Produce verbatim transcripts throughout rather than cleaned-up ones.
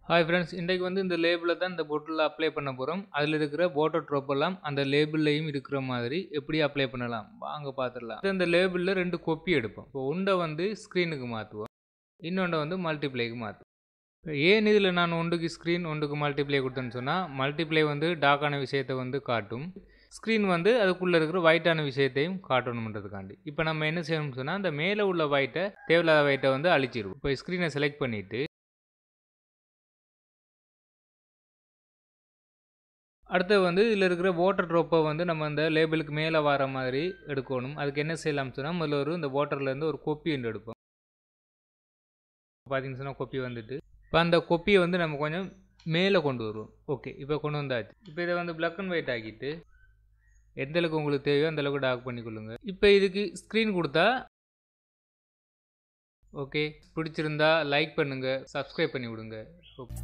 Hi friends, இன்றைக்கு வந்து இந்த லேபிளை தான் இந்த பொட்டில் அப்ளை பண்ண போகிறோம். அதில் இருக்கிற வாட்டர் ட்ராப் எல்லாம் அந்த லேபிள்லையும் இருக்கிற மாதிரி எப்படி அப்ளை பண்ணலாம் வாங்க பார்த்துடலாம். இந்த லேபிளில் ரெண்டு கொப்பி எடுப்போம். இப்போ ஒன்றை வந்து ஸ்க்ரீனுக்கு மாற்றுவோம், இன்னொன்றை வந்து மல்டிப்ளைக்கு மாற்றுவோம். ஏன் இதில் நான் ஒன்றுக்கு ஸ்க்ரீன் ஒன்றுக்கு மல்டிப்ளை கொடுத்தேன்னு சொன்னால், மல்டிப்ளை வந்து டார்க்கான விஷயத்தை வந்து காட்டும், ஸ்க்ரீன் வந்து அதுக்குள்ளே இருக்கிற ஒயிட்டான விஷயத்தையும் காட்டணுன்றதுக்காண்டி. இப்போ நம்ம என்ன செய்யணும்னு சொன்னால், அந்த மேலே உள்ள ஒயிட்டை தேவையில்லாத ஒயிட்டை வந்து அழிச்சிருவோம். இப்போ ஸ்க்ரீனை செலக்ட் பண்ணிவிட்டு அடுத்து வந்து இதில் இருக்கிற வாட்டர் ட்ராப்பை வந்து நம்ம அந்த லேபிளுக்கு மேலே வர மாதிரி எடுக்கணும். அதுக்கு என்ன செய்யலாம்னு சொன்னால், முதல்ல ஒரு இந்த வாட்டர்லேருந்து ஒரு கொப்பி ஒன்று எடுப்போம். பார்த்தீங்கன்னு சொன்னால் கொப்பி வந்துட்டு இப்போ அந்த கொப்பியை வந்து நம்ம கொஞ்சம் மேலே கொண்டு வருவோம். ஓகே, இப்போ கொண்டு வந்தாச்சு. இப்போ இதை வந்து பிளாக் அண்ட் ஒயிட் ஆக்கிட்டு எந்த அளவுக்கு உங்களுக்கு தேவையோ அந்த அளவுக்கு டார்க் பண்ணிக்கொள்ளுங்க. இப்போ இதுக்கு ஸ்க்ரீன் கொடுத்தா ஓகே, பிடிச்சிருந்தா லைக் பண்ணுங்கள், சப்ஸ்கிரைப் பண்ணி விடுங்க. ஓகே.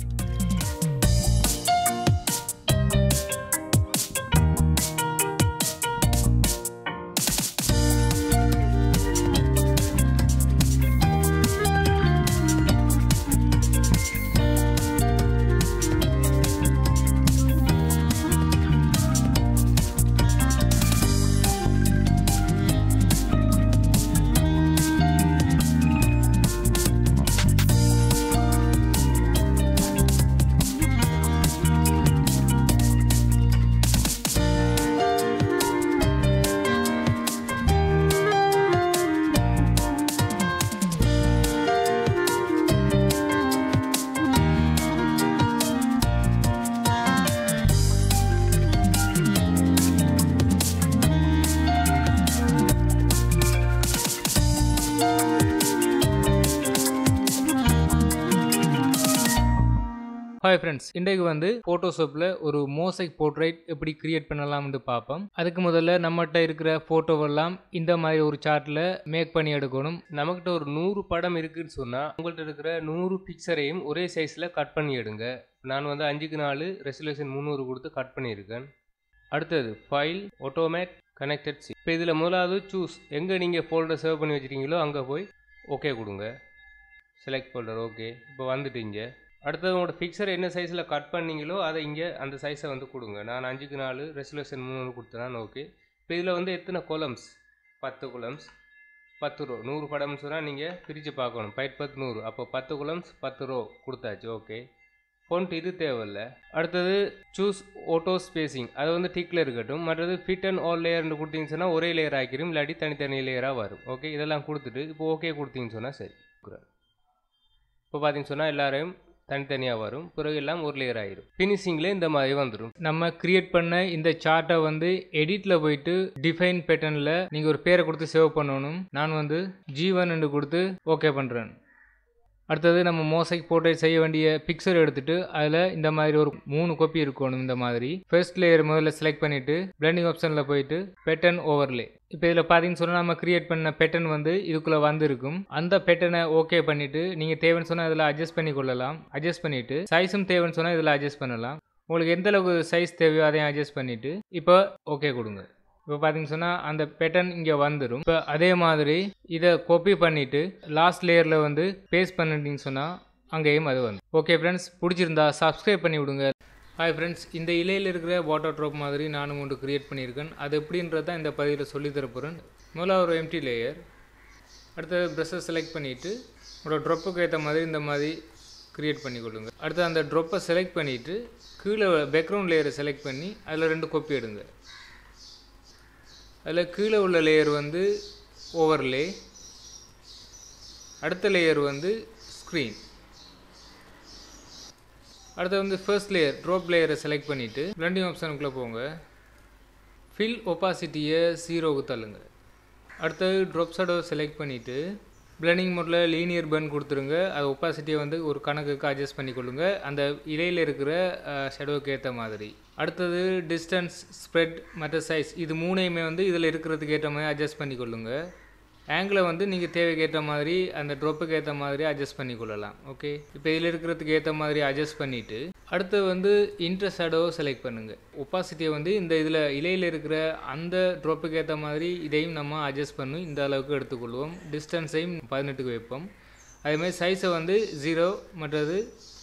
ஹாய் ஃப்ரெண்ட்ஸ், இன்றைக்கு வந்து ஃபோட்டோஷாப்பில் ஒரு மோசைக் போர்ட்ரைட் எப்படி கிரியேட் பண்ணலாம்னு பார்ப்போம். அதுக்கு முதல்ல நம்மகிட்ட இருக்கிற ஃபோட்டோவெல்லாம் இந்த மாதிரி ஒரு சார்ட்டில் மேக் பண்ணி எடுக்கணும். நம்மகிட்ட ஒரு நூறு படம் இருக்குதுன்னு சொன்னால், உங்கள்கிட்ட இருக்கிற நூறு பிக்சரையும் ஒரே சைஸில் கட் பண்ணி எடுங்க. நான் வந்து அஞ்சுக்கு நாலு ரெசல்யூஷன் முந்நூறு கொடுத்து கட் பண்ணியிருக்கேன். அடுத்தது ஃபைல், ஆட்டோமேட், கனெக்டட் சி. இப்போ இதில் முதலாவது சூஸ், எங்கே நீங்கள் ஃபோல்டர் சேவ் பண்ணி வச்சுருக்கீங்களோ அங்கே போய் ஓகே கொடுங்க. Select folder, okay. இப்போ வந்துட்டீங்க. அடுத்தது உங்களோட பிக்சர் என்ன சைஸில் கட் பண்ணிங்களோ அதை இங்கே அந்த சைஸை வந்து கொடுங்க. நான் அஞ்சுக்கு நாலு ரெசல்யூஷன் மூணு கொடுத்தேன். ஓகே. இப்போ இதில் வந்து எத்தனை கொலம்ஸ்? பத்து கொலம்ஸ், பத்து ரோ. நூறு படம்னு சொன்னால் நீங்கள் பிரித்து பார்க்கணும். பைட் பத்து நூறு, அப்போ பத்து கொலம்ஸ் பத்து ரோ கொடுத்தாச்சு. ஓகே. ஃபோன்ட் இது தேவையில்லை. அடுத்தது சூஸ் ஆட்டோ ஸ்பேசிங், அது வந்து டிக்கில் இருக்கட்டும். மற்றது ஃபிட் அண்ட் ஆல் லேயர்னு கொடுத்தீங்கன்னு சொன்னால் ஒரே லேயர் ஆக்கிடும், இல்லாட்டி தனித்தனி லேயராக வரும். ஓகே, இதெல்லாம் கொடுத்துட்டு இப்போ ஓகே கொடுத்தீங்கன்னு சொன்னால் சரி. இப்போ பார்த்தீங்கன்னு சொன்னால் எல்லாரையும் தனித்தனியாக வரும், பிறகு எல்லாம் ஒரு லேயர் ஆயிரும். ஃபினிஷிங்கில் இந்த மாதிரி வந்துடும். நம்ம கிரியேட் பண்ண இந்த சார்ட்டை வந்து எடிட்டில் போயிட்டு டிஃபைன் பேட்டர்னில் நீங்கள் ஒரு பேரை கொடுத்து சேவ் பண்ணணும். நான் வந்து ஜி ஒன் என்று கொடுத்து ஓகே பண்ணுறேன். அடுத்தது நம்ம மோசைக் போர்ட்ரைட் செய்ய வேண்டிய பிக்சர் எடுத்துட்டு அதில் இந்த மாதிரி ஒரு மூணு காப்பி இருக்கணும். இந்த மாதிரி ஃபர்ஸ்ட் லேயர் முதல்ல செலக்ட் பண்ணிவிட்டு பிளெண்டிங் ஆப்ஷனில் போயிட்டு பேட்டர்ன் ஓவர்லே. இப்போ இதில் பார்த்தீங்கன்னு சொன்னால் நம்ம கிரியேட் பண்ண பேட்டர்ன் வந்து இதுக்குள்ளே வந்துருக்கும். அந்த பேட்டர்னை ஓகே பண்ணிவிட்டு நீங்கள் தேவைன்னு சொன்னால் இதில் அட்ஜஸ்ட் பண்ணி கொள்ளலாம். அட்ஜஸ்ட் பண்ணிவிட்டு சைஸும் தேவைன்னு சொன்னால் இதில் அட்ஜஸ்ட் பண்ணலாம். உங்களுக்கு எந்த அளவுக்கு சைஸ் தேவையோ அதையும் அட்ஜஸ்ட் பண்ணிவிட்டு இப்போ ஓகே கொடுங்க. இப்போ பார்த்தீங்கன்னு சொன்னால் அந்த பேட்டர்ன் இங்கே வந்துடும். இப்போ அதே மாதிரி இதை காப்பி பண்ணிவிட்டு லாஸ்ட் லேயரில் வந்து பேஸ்ட் பண்ணிட்டீங்கன்னு சொன்னால் அங்கேயும் அது வந்து. ஓகே ஃப்ரெண்ட்ஸ், பிடிச்சிருந்தா சப்ஸ்கிரைப் பண்ணி விடுங்க. ஹாய் ஃப்ரெண்ட்ஸ், இந்த இலையில் இருக்கிற வாட்டர் ட்ராப் மாதிரி நானும் ஒன்று க்ரியேட் பண்ணியிருக்கேன். அது எப்படின்றத இந்த பதிவில் சொல்லித்தரப்போகிறேன். முதல்ல ஒரு எம்டி லேயர், அடுத்தது ப்ரெஷ்ஷை செலக்ட் பண்ணிவிட்டு உங்களோட ட்ராப்புக்கு ஏற்ற மாதிரி இந்த மாதிரி க்ரியேட் பண்ணிக்கொள்ளுங்க. அடுத்து அந்த ட்ராப்பை செலக்ட் பண்ணிவிட்டு கீழே பேக்ரவுண்ட் லேயரை செலக்ட் பண்ணி அதில் ரெண்டு காப்பி எடுங்க. அதில் கீழே உள்ள லேயர் வந்து ஓவர்லே, அடுத்த லேயர் வந்து ஸ்க்ரீன். அடுத்து வந்து ஃபர்ஸ்ட் லேயர் ட்ராப் லேயரை செலக்ட் பண்ணிவிட்டு பிளெண்டிங் ஆப்ஷனுக்குள்ளே போங்க. ஃபில் ஒப்பாசிட்டியை ஜீரோவுக்கு தள்ளுங்க. அடுத்தது ட்ராப் ஷேடோ செலக்ட் பண்ணிவிட்டு பிளெண்டிங் மோடில் லீனியர் பர்ன் கொடுத்துருங்க. அது ஒப்பாசிட்டியை வந்து ஒரு கணக்குக்கு அட்ஜஸ்ட் பண்ணிக்கொள்ளுங்க, அந்த இலையில் இருக்கிற ஷேடோவுக்கு ஏற்ற மாதிரி. அடுத்தது டிஸ்டன்ஸ், ஸ்ப்ரெட், மற்ற சைஸ், இது மூணையுமே வந்து இதில் இருக்கிறதுக்கு ஏற்ற மாதிரி அட்ஜஸ்ட் பண்ணிக்கொள்ளுங்க. ஆங்கிளை வந்து நீங்கள் தேவைக்கு ஏற்ற மாதிரி அந்த ட்ராப்புக்கு ஏற்ற மாதிரி அட்ஜஸ்ட் பண்ணிக்கொள்ளலாம். ஓகே, இப்போ இதில் இருக்கிறதுக்கு ஏற்ற மாதிரி அட்ஜஸ்ட் பண்ணிவிட்டு அடுத்து வந்து இன்டர் ஷேடோவை செலக்ட் பண்ணுங்கள். ஒப்பாசிட்டியை வந்து இந்த இதில் இலையில் இருக்கிற அந்த ட்ராப்புக்கு ஏற்ற மாதிரி இதையும் நம்ம அட்ஜஸ்ட் பண்ணி இந்த அளவுக்கு எடுத்துக்கொள்வோம். டிஸ்டன்ஸையும் பதினெட்டுக்கு வைப்போம். அதேமாதிரி சைஸை வந்து ஜீரோ, மற்றது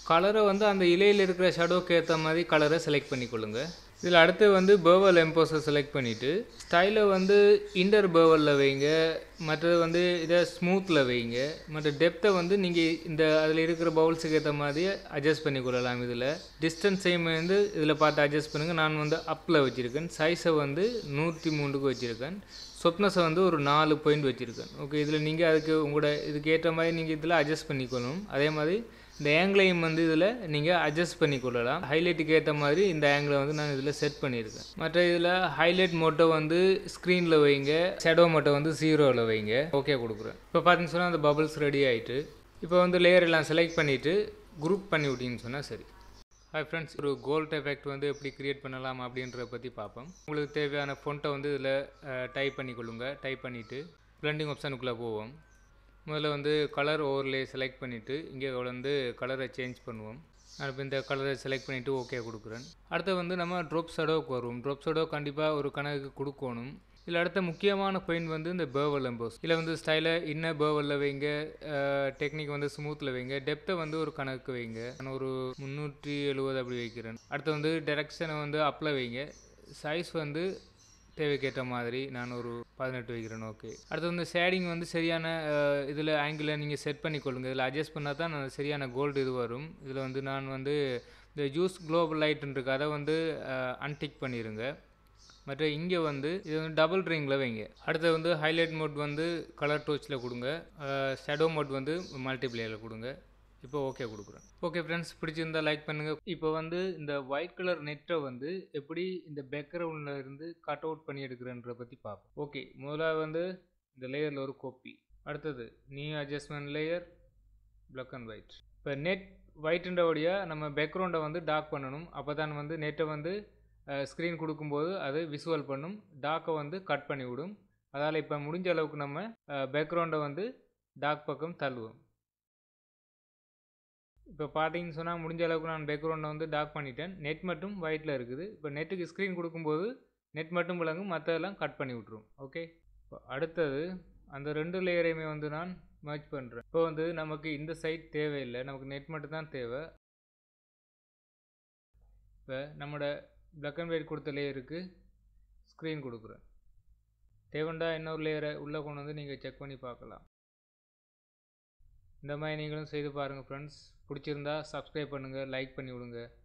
கலரை வந்து அந்த இலையில் இருக்கிற ஷடோக்கு ஏற்ற மாதிரி கலரை செலக்ட் பண்ணிக்கொள்ளுங்க. இதில் அடுத்து வந்து பேர்வல் எம்போஸை செலக்ட் பண்ணிவிட்டு ஸ்டைலை வந்து இன்டர் பேர்வலில் வைங்க, மற்றது வந்து இதை ஸ்மூத்தில் வைங்க, மற்ற டெப்த்தை வந்து நீங்கள் இந்த அதில் இருக்கிற பவுல்ஸுக்கு ஏற்ற மாதிரி அட்ஜஸ்ட் பண்ணிக்கொள்ளலாம். இதில் டிஸ்டன்ஸையும் வந்து இதில் பார்த்து அட்ஜஸ்ட் பண்ணுங்கள். நான் வந்து அப்பில் வச்சுருக்கேன். சைஸை வந்து நூற்றி மூணுக்கு வச்சுருக்கேன். சொப்னஸை வந்து ஒரு நாலு பாயிண்ட் வச்சுருக்கேன். ஓகே, இதில் நீங்கள் அதுக்கு உங்களோட இதுக்கு ஏற்ற மாதிரி நீங்கள் இதில் அட்ஜஸ்ட் பண்ணிக்கணும். அதே மாதிரி இந்த ஆங்கிளையும் வந்து இதில் நீங்கள் அட்ஜஸ்ட் பண்ணிக்கொள்ளலாம். ஹைலைட்டுக்கு ஏற்ற மாதிரி இந்த ஆங்கிளை வந்து நான் இதில் செட் பண்ணியிருக்கேன். மற்ற இதில் ஹைலைட் மோட்டோ வந்து ஸ்க்ரீனில் வைங்க, ஷேடோ மோட்டோ வந்து ஜீரோவில் வைங்க. ஓகே கொடுக்குறேன். இப்போ பார்த்தீங்கன்னு சொன்னால் அந்த பபிள்ஸ் ரெடி ஆகிட்டு இப்போ வந்து லேயர் எல்லாம் செலக்ட் பண்ணிவிட்டு குரூப் பண்ணி விட்டிங்கன்னு சொன்னால் சரி. ஹாய் ஃப்ரெண்ட்ஸ், ஒரு கோல்ட் எஃபெக்ட் வந்து எப்படி க்ரியேட் பண்ணலாம் அப்படின்றத பற்றி பார்ப்போம். உங்களுக்கு தேவையான ஃபொண்ட்டை வந்து இதில் டைப் பண்ணிக்கொள்ளுங்க. டைப் பண்ணிவிட்டு பிளெண்டிங் ஆப்ஷனுக்குள்ளே போவோம். முதல்ல வந்து கலர் ஓவர்லே செலக்ட் பண்ணிவிட்டு இங்கே வந்து கலரை சேஞ்ச் பண்ணுவோம். நான் இப்போ இந்த கலரை செலக்ட் பண்ணிவிட்டு ஓகே கொடுக்குறேன். அடுத்து வந்து நம்ம ட்ராப் ஷேடோவுக்கு வருவோம். ட்ராப் ஷேடோ கண்டிப்பாக ஒரு கணக்கு கொடுக்கணும். இதில் அடுத்த முக்கியமான பாயிண்ட் வந்து இந்த பேர்வல் எம்போஸ். இதில் வந்து ஸ்டைலை இன்ன பேர்வலில் வைங்க, டெக்னிக் வந்து ஸ்மூத்தில் வைங்க, டெப்த்தை வந்து ஒரு கணக்கு வைங்க. நான் ஒரு முந்நூற்றி எழுபது அப்படி வைக்கிறேன். அடுத்து வந்து டைரக்ஷனை வந்து அப்பில் வைங்க. சைஸ் வந்து தேவைக்கேற்ற மாதிரி நான் ஒரு பதினெட்டு வைக்கிறேன். ஓகே, அடுத்து வந்து ஷேடிங் வந்து சரியான இதில் ஆங்கிளில் நீங்கள் செட் பண்ணிக்கொள்ளுங்க. இதில் அட்ஜஸ்ட் பண்ணால் தான் நான் சரியான கோல்டு இது வரும். இதில் வந்து நான் வந்து இந்த ஜூஸ் குளோபல் லைட்டுருக்கு அதை வந்து அன்டிக் பண்ணிடுங்க. மற்ற இங்கே வந்து இது வந்து டபுள் ரிங்கில் வைங்க. அடுத்து வந்து ஹைலைட் மோட் வந்து கலர் டோச்சில் கொடுங்க. ஷேடோ மோட் வந்து மல்டிப்ளேயரில் கொடுங்க. இப்போ ஓகே கொடுக்குறேன். ஓகே ஃப்ரெண்ட்ஸ், பிடிச்சிருந்தால் லைக் பண்ணுங்கள். இப்போ வந்து இந்த ஒயிட் கலர் நெட்டை வந்து எப்படி இந்த பேக்ரவுண்டில் இருந்து கட் அவுட் பண்ணி எடுக்கிறேன்றதை பற்றி பார்ப்போம். ஓகே, முதலாக வந்து இந்த லேயரில் ஒரு காப்பி. அடுத்தது new adjustment layer, black and white. இப்போ நெட் ஒயிட்டுன்றபடியாக நம்ம பேக்ரவுண்டை வந்து டார்க் பண்ணணும். அப்போ தான் வந்து நெட்டை வந்து ஸ்க்ரீன் கொடுக்கும்போது அது விசுவல் பண்ணும், டார்க்கை வந்து கட் பண்ணி விடும். அதால் இப்போ முடிஞ்ச அளவுக்கு நம்ம பேக்ரவுண்டை வந்து டார்க் பக்கம் தள்ளுவோம். இப்போ பார்த்தீங்கன்னு சொன்னால் முடிஞ்ச அளவுக்கு நான் பேக்ரவுண்டை வந்து டார்க் பண்ணிட்டேன். நெட் மட்டும் ஒயிட்டில் இருக்குது. இப்போ நெட்டுக்கு ஸ்க்ரீன் கொடுக்கும்போது நெட் மட்டும் விளங்கும், மற்றதெல்லாம் கட் பண்ணி விட்ருவோம். ஓகே, இப்போ அடுத்தது அந்த ரெண்டு லேயரையுமே வந்து நான் மர்ஜ் பண்ணுறேன். இப்போ வந்து நமக்கு இந்த சைட் தேவையில்லை, நமக்கு நெட் மட்டும் தான் தேவை. இப்போ நம்மளோட பிளாக் அண்ட் ஒயிட் கொடுத்த லேயருக்கு ஸ்க்ரீன் கொடுக்குறேன். தேவைண்டா இன்னொரு லேயரை உள்ளே கொண்டு வந்து நீங்கள் செக் பண்ணி பார்க்கலாம். இந்த மாதிரி நீங்களும் செய்து பாருங்கள் ஃப்ரெண்ட்ஸ். பிடிச்சிருந்தா சப்ஸ்கிரைப் பண்ணுங்கள், லைக் பண்ணி விடுங்க.